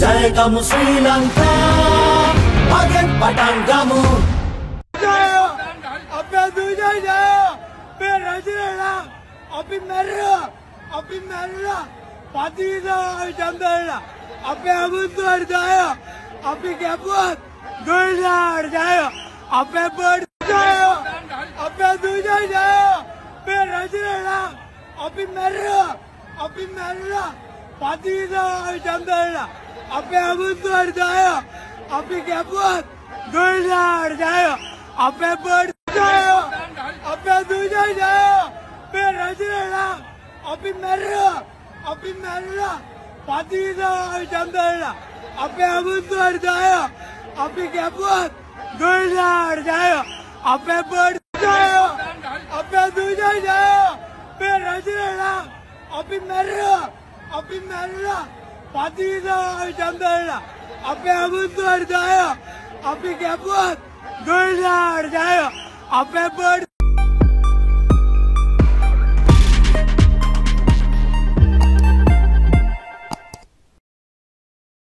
ජයගමු ශ්‍රී ලංකා මගෙන් පටන් ගමු අපේ දුජය මේ රජරලා අපි මැරලා පතිදා චන්දරලා අපේ අමුතුවර ජය අපි කැපුවත් දුල්ලාර ජය අපේ බඩ ජය අපේ දුජය මේ රජරලා අපි මැරලා පතිදා චන්දරලා අපේ අමුතුවර ජය අපි කැපුවත් දුල්ලාර ජය අපේ බඩ ජය අපේ දුජය මේ රජරලා අපි මැරලා පතිදා චන්දරලා අපේ අමුතුවර ජය අපි කැපුවත් දුල්ලාර ජය අපේ බඩ ජය අපේ දුජය මේ රජරලා අපි මැරලා පතිදා චන්දරලා අපේ අමුතුවර ජය අපි කැපුවත් දුල්ලාර ජය අපේ බඩ